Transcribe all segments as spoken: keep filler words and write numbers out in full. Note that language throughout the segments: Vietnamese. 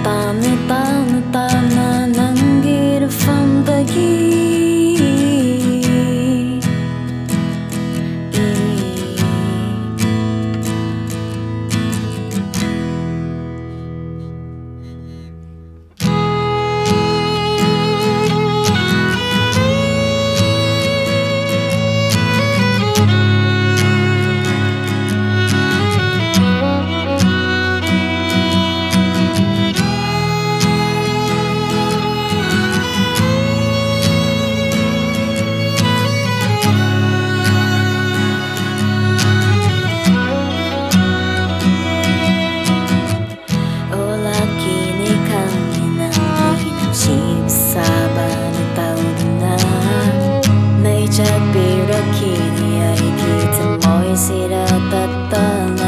tạm tạm tạm na nang gir from the sira tatana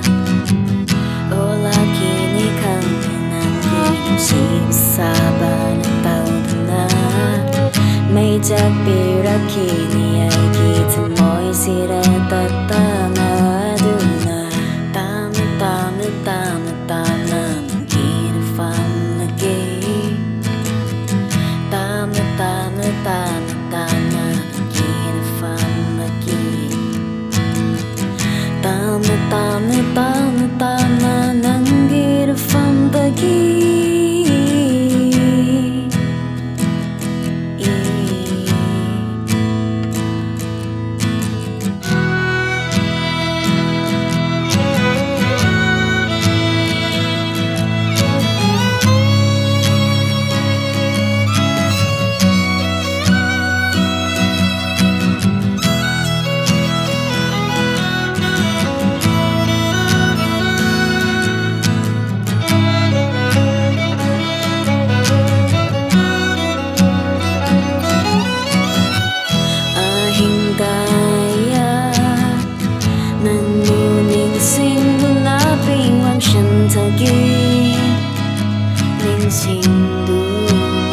ola kini kami nanti sisaba na tauna may jagpira kini ay kita mo'y sira tatana aduna tama tama tama tama magkita fam lagi tama tama tama tama magkita fam lagi tama tama tama tama nanggir from the Ninh sinh đu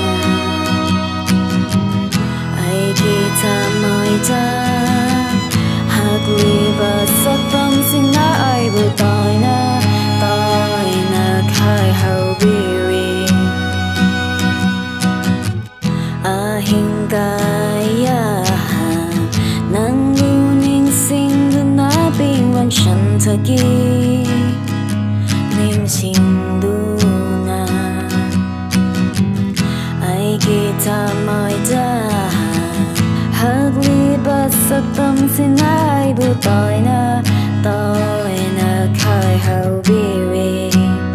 ai kita mọi cha hạt li và sắc tâm xin na ai bồi tỏi na tỏi na khai hậu biri a hình kaya nang lu ninh sinh đu na bình vang sân thơ ki ninh sinh đu kita mọi cha hạt li bát sắc tâm xin ai bu tỏi na tỏi na khai hậu biri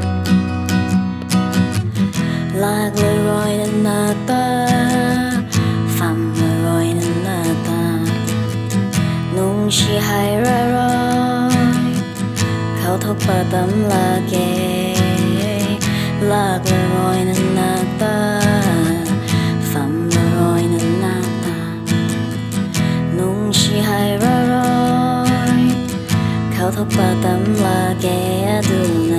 lạc lời gọi na na ta phàm lời gọi na na ta nung chi hai ra rồi khao thốc ba tâm là kê lạc lời gọi na na ta hai ra rồi khao thốc ba tâm là kẻ đu